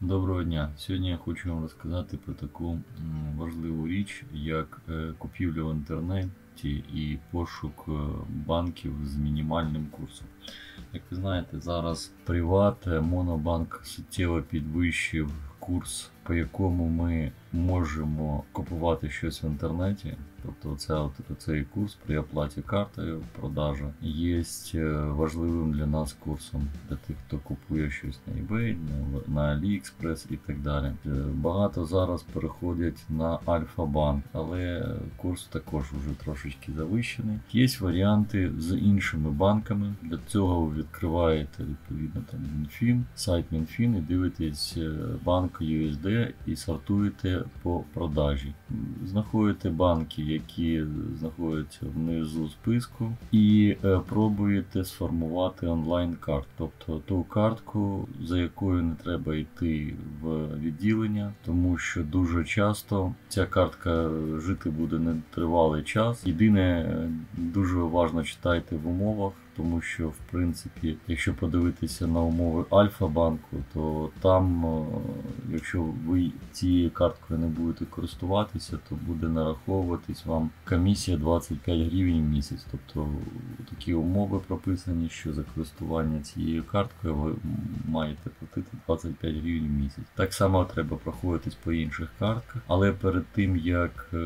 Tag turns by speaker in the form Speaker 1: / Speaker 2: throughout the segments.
Speaker 1: Доброго дня! Сьогодні я хочу вам розказати про таку важливу річ, як купівля в інтернеті і пошук банків з мінімальним курсом. Як ви знаєте, зараз Приват, Монобанк суттєво підвищив курс, по якому ми можемо купувати щось в інтернеті. Тобто цей курс при оплаті картою, продажа, є важливим для нас курсом, для тих, хто купує щось на eBay, на AliExpress і так далі. Багато зараз переходять на Альфа-банк, але курс також вже трошечки завищений. Є варіанти з іншими банками. Для цього ви відкриваєте відповідно Мінфін, сайт Мінфін і дивитесь банк USD і сортуєте по продажі. Знаходите банки, які знаходяться внизу списку, і пробуєте сформувати онлайн-карту. Тобто ту картку, за якою не треба йти в відділення, тому що дуже часто ця картка жити буде нетривалий час. Єдине, дуже уважно читайте в умовах, тому що, в принципі, якщо подивитися на умови Альфа-банку, то там, якщо ви цією карткою не будете користуватися, то буде нараховуватись вам комісія 25 гривень в місяць. Тобто такі умови прописані, що за користування цією карткою ви маєте платити 25 гривень в місяць. Так само треба проходитись по інших картках, але перед тим, як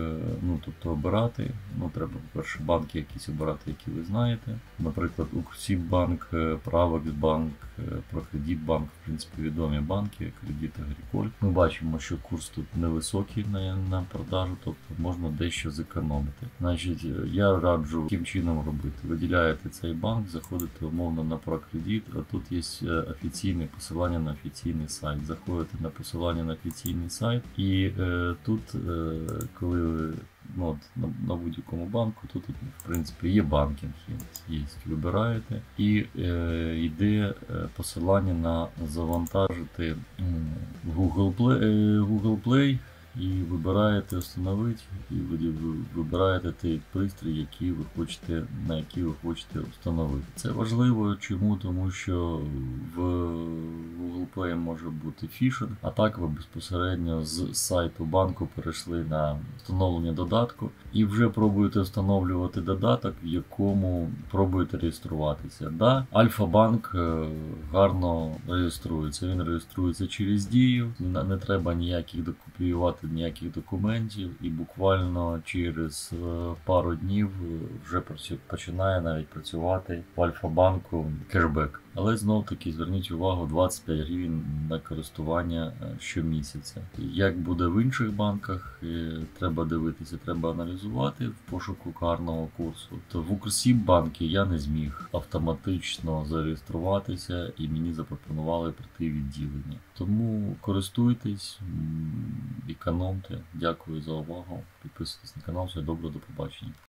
Speaker 1: обирати, треба, по-перше, банки якісь обирати, які ви знаєте. Наприклад, Укрсіббанк, Правексбанк, Прокредитбанк, в принципі, відомі банки, Кредит Агріколь. Ми бачимо, що курс тут невисокий на продажу, тобто можна дещо зекономити. Значить, я раджу яким чином робити. Виділяєте цей банк, заходите умовно на Прокредит, а тут є офіційне посилання на офіційний сайт. Заходите на посилання на офіційний сайт і тут, коли ви на будь-якому банку, тут в принципі є банкінг, є. Вибираєте і йде посилання на завантажити Google Play і вибираєте встановити, і вибираєте той пристрій, на який ви хочете встановити. Це важливо, чому? Тому що в Google Play може бути фішинг, а так ви безпосередньо з сайту банку перейшли на встановлення додатку і вже пробуєте встановлювати додаток, в якому пробуєте реєструватися. Да, Альфа-банк гарно реєструється. Він реєструється через Дію, не треба копіювати ніяких документів, і буквально через пару днів вже починає навіть працювати в Альфа-банку кешбек. Але знов-таки зверніть увагу, 25 гривень на користування щомісяця. Як буде в інших банках, треба дивитися, треба аналізувати в пошуку гарного курсу. То в Укрсіббанку я не зміг автоматично зареєструватися і мені запропонували прийти в відділення. Тому користуйтесь, економте. Дякую за увагу. Підписуйтесь на канал. Все добре, до побачення.